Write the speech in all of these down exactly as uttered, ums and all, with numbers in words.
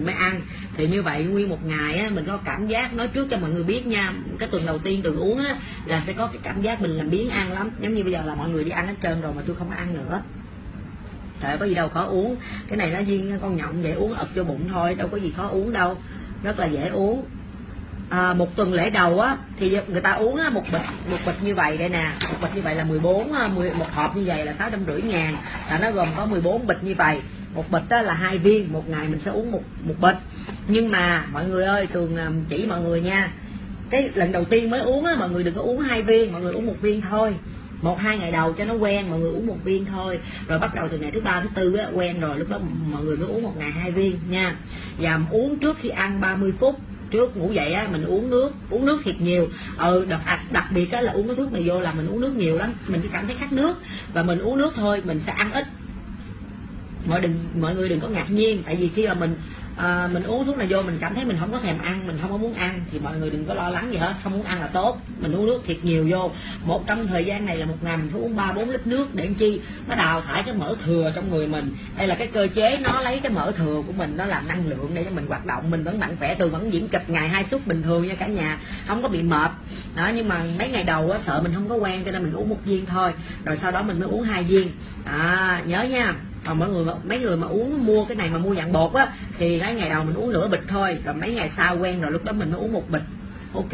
mình mới ăn. Thì như vậy nguyên một ngày á, mình có cảm giác, nói trước cho mọi người biết nha, cái tuần đầu tiên Tường uống á là sẽ có cái cảm giác mình làm biếng ăn lắm, giống như bây giờ là mọi người đi ăn hết trơn rồi mà tôi không ăn nữa. Trời, có gì đâu khó uống, cái này nó viên con nhộng vậy, uống ập vô bụng thôi, đâu có gì khó uống đâu, rất là dễ uống. À, một tuần lễ đầu á thì người ta uống á, một bịch một bịch như vậy đây nè, một bịch như vậy là mười bốn, một hộp như vậy là sáu trăm rưỡi ngàn, là nó gồm có mười bốn bịch như vậy. Một bịch đó là hai viên, một ngày mình sẽ uống một một bịch. Nhưng mà mọi người ơi, Tường chỉ mọi người nha, cái lần đầu tiên mới uống á, mọi người đừng có uống hai viên, mọi người uống một viên thôi. Một hai ngày đầu cho nó quen, mọi người uống một viên thôi, rồi bắt đầu từ ngày thứ ba thứ tư á, quen rồi lúc đó mọi người mới uống một ngày hai viên nha. Và uống trước khi ăn ba mươi phút trước ngủ dậy á, mình uống nước, uống nước thiệt nhiều. Ừ, đặc, đặc biệt á là uống cái thuốc này vô là mình uống nước nhiều lắm, mình chỉ cảm thấy khát nước và mình uống nước thôi, mình sẽ ăn ít. Mọi đừng mọi người đừng có ngạc nhiên, tại vì khi mà mình à, mình uống thuốc này vô mình cảm thấy mình không có thèm ăn, mình không có muốn ăn, thì mọi người đừng có lo lắng gì hết, không muốn ăn là tốt. Mình uống nước thiệt nhiều vô, một trong thời gian này là một ngày mình phải uống ba bốn lít nước, để làm chi? Nó đào thải cái mỡ thừa trong người mình. Đây là cái cơ chế nó lấy cái mỡ thừa của mình, nó làm năng lượng để cho mình hoạt động, mình vẫn mạnh khỏe. Từ vẫn diễn kịch ngày hai suất bình thường nha cả nhà, không có bị mệt đó. Nhưng mà mấy ngày đầu á, sợ mình không có quen cho nên mình uống một viên thôi, rồi sau đó mình mới uống hai viên. À, nhớ nha. Còn mọi người, mấy người mà uống mua cái này mà mua dạng bột á thì cái ngày đầu mình uống nửa bịch thôi, rồi mấy ngày sau quen rồi lúc đó mình mới uống một bịch. Ok,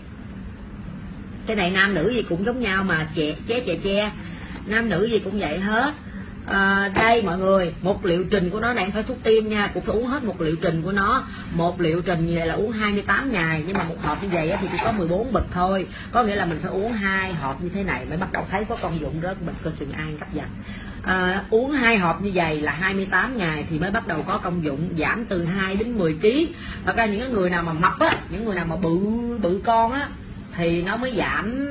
cái này nam nữ gì cũng giống nhau mà, chè ché chè che, nam nữ gì cũng vậy hết. À, đây mọi người, một liệu trình của nó này phải thuốc tim nha, cũng phải uống hết một liệu trình của nó. Một liệu trình như vậy là uống hai mươi tám ngày, nhưng mà một hộp như vậy thì chỉ có mười bốn bịch thôi, có nghĩa là mình phải uống hai hộp như thế này mới bắt đầu thấy có công dụng. Rớt bịch coi chừng ai cắt giật. À, uống hai hộp như vậy là hai mươi tám ngày thì mới bắt đầu có công dụng, giảm từ hai đến mười ký. Thật ra những người nào mà mập á, những người nào mà bự bự con á thì nó mới giảm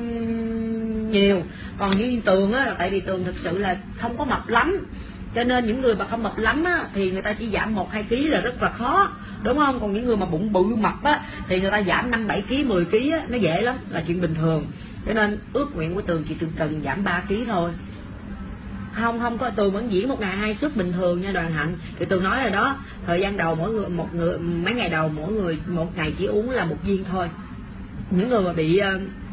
nhiều. Còn như Tường á là tại vì Tường thực sự là không có mập lắm, cho nên những người mà không mập lắm á thì người ta chỉ giảm một hai ký là rất là khó, đúng không? Còn những người mà bụng bự mập á thì người ta giảm năm bảy ký mười ký á, nó dễ lắm, là chuyện bình thường. Cho nên ước nguyện của Tường chỉ Tường cần giảm ba ký thôi. Không không có, Tường vẫn diễn một ngày hai suất bình thường nha Đoàn Hạnh. Thì Tường nói rồi đó, thời gian đầu mỗi người một người mấy ngày đầu mỗi người một ngày chỉ uống là một viên thôi. Những người mà bị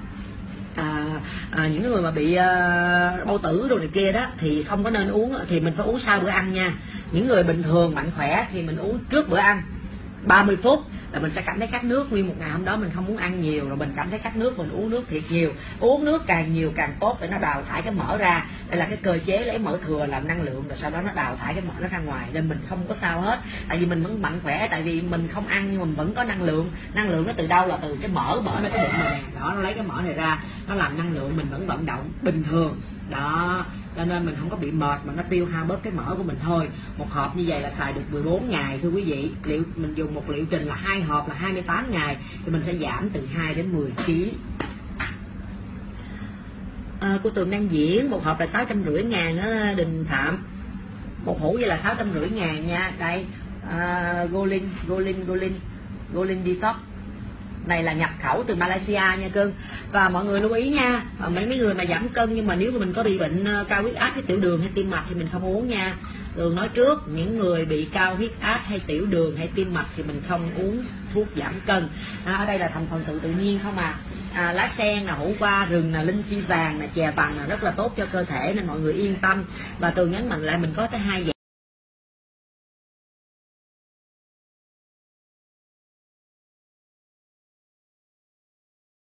à, à, những người mà bị à, bao tử đồ này kia đó thì không có nên uống, thì mình phải uống sau bữa ăn nha. Những người bình thường mạnh khỏe thì mình uống trước bữa ăn ba mươi phút là mình sẽ cảm thấy khát nước. Nguyên một ngày hôm đó mình không muốn ăn nhiều, rồi mình cảm thấy khát nước, mình uống nước thiệt nhiều. Uống nước càng nhiều càng tốt để nó đào thải cái mỡ ra. Đây là cái cơ chế lấy mỡ thừa làm năng lượng, rồi sau đó nó đào thải cái mỡ nó ra ngoài, nên mình không có sao hết. Tại vì mình vẫn mạnh khỏe, tại vì mình không ăn nhưng mình vẫn có năng lượng. Năng lượng nó từ đâu? Là từ cái mỡ, mỡ nó cái bụng mình đó, nó lấy cái mỡ này ra, nó làm năng lượng, mình vẫn vận động bình thường đó. Cho nên mình không có bị mệt mà nó tiêu hao bớt cái mỡ của mình thôi. Một hộp như vậy là xài được mười bốn ngày thưa quý vị. Liệu mình dùng một liệu trình là hai hộp là hai mươi tám ngày thì mình sẽ giảm từ hai đến mười ký. À, của Tường đang diễn một hộp là sáu trăm rưỡi ngàn đó Đình Phạm. Một hũ vậy là sáu trăm rưỡi ngàn nha. Đây à, Golin Golin Golin Golin Detox này là nhập khẩu từ Malaysia nha cưng. Và mọi người lưu ý nha, mấy mấy người mà giảm cân nhưng mà nếu mà mình có bị bệnh cao huyết áp hay tiểu đường hay tim mạch thì mình không uống nha. Tường nói trước, những người bị cao huyết áp hay tiểu đường hay tim mạch thì mình không uống thuốc giảm cân. À, ở đây là thành phần tự tự nhiên không à. À, lá sen là hũ qua rừng, là linh chi vàng, là chè vàng, là rất là tốt cho cơ thể nên mọi người yên tâm. Và Tường nhấn mạnh lại mình có tới hai dạng